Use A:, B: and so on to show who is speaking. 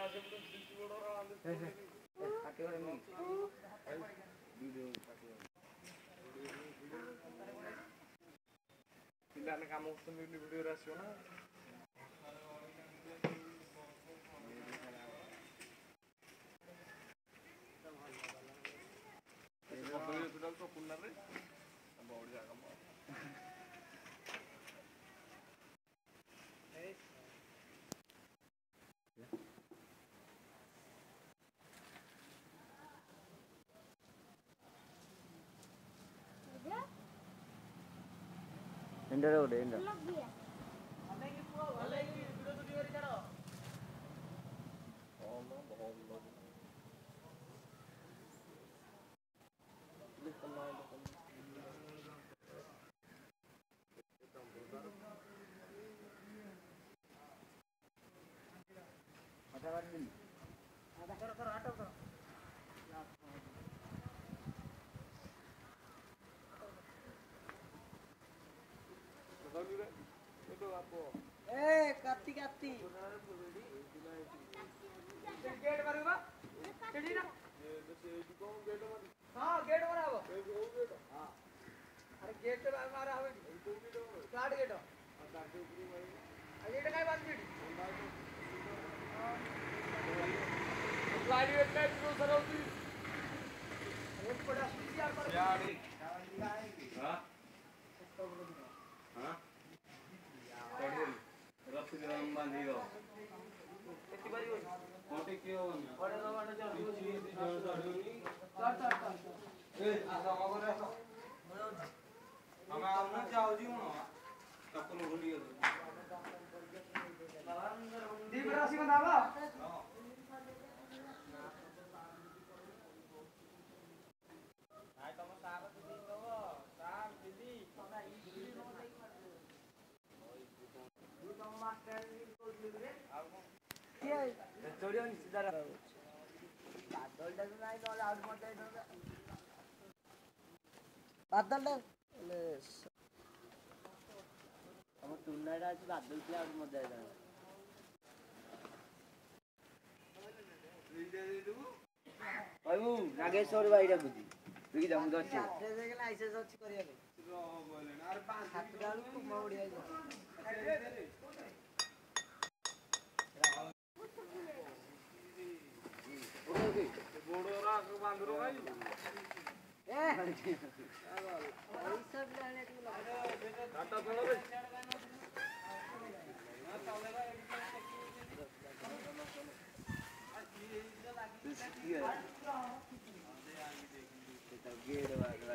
A: ପିଲାମାନେ କାମ କରୁଛନ୍ତି ଭିଡ଼ିଓରେ ଆସିବ ନା ପୁନାରେ ବଢ଼ିଆ କାମ
B: Ender udah Ender.
C: काती काती गेट मारबा केडी ना हां गेट मारबो हां अरे गेट मारा हवे कार्ड गेट गेट काय बांधली लाईट वेट नाही तू सरवती एक पडा सीआर पर याडी हां हां रस्सी में बांधी दो कितनी बारी हो मोटे क्यों होनी बड़े लोग आने चल पीछे जोर चढ़ूनी चल ए आसा मगरे आसा हमें आना जाओ जी हूं कपल उड़ी गयो दीप राशि में दावा हां तुम साग दीदी दो साग दीदी चढ़ियो सीधा बादल टा नहीं तो आउट मत बादल टा हम टूर्नामेंट आज बादल प्ले आउट मत जाए भाई नागेश्वर भाई टा बुझी तू की जम दछ रे देख लाइसेंस अछि करिया रे रो बोले ना अरे 5 गाल को मौड़िया बोड़ोरा को बांधरो भाई ए पैसा लेने को टाटा चलो रे ना चलेगा एक